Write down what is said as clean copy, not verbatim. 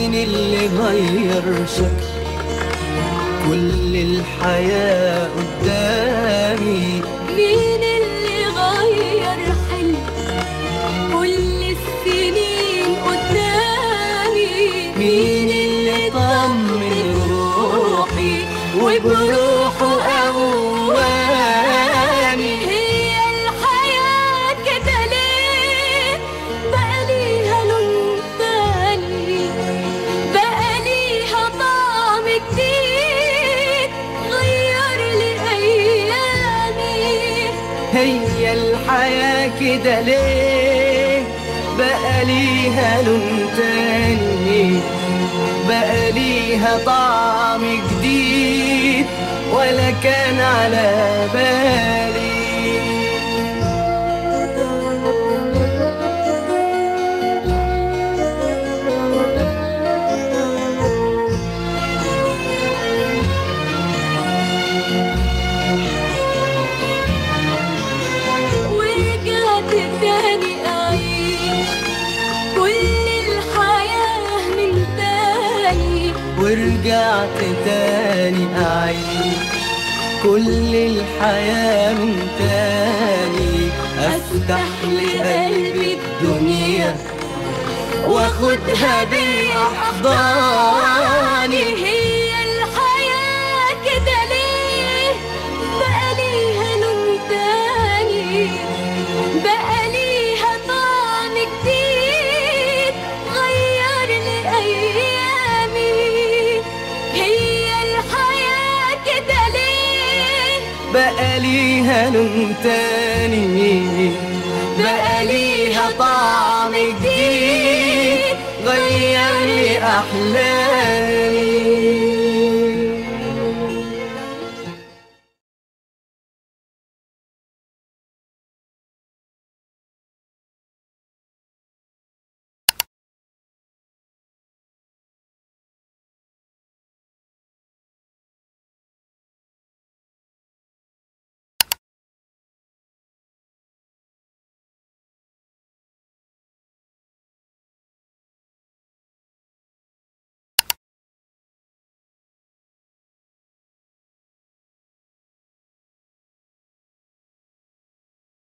مين اللي غير شكل كل الحياة قدامي؟ مين اللي غير حلم كل السنين قدامي؟ مين اللي طمن روحي وبروحه قواني؟ هي الحياة كده ليه بقى ليها لون تاني، بقى ليها طعم جديد غير لي أيامي؟ هي الحياة كده ليه بقى ليها لون تاني، بقى ليها طعم جديد ولا كان على بالي؟ ورجعت تاني أعيش كل الحياة من تاني، ورجعت تاني أعيش كل الحياة من تاني، أفتح لقلبي الدنيا وأخدها بأحضاني. هي الحياة كده ليه بقى ليها لون تاني، بقى ليها طعم جديد غير لي أيامي؟ هي الحياة كده ليه بقى ليها لون تاني، بقى ليها طعم جديد غير لي أحلامي.